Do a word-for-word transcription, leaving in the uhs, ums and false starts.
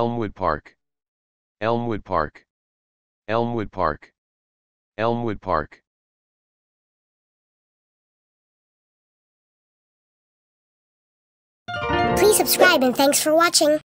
Elmwood Park. Elmwood Park. Elmwood Park. Elmwood Park. Please subscribe and thanks for watching.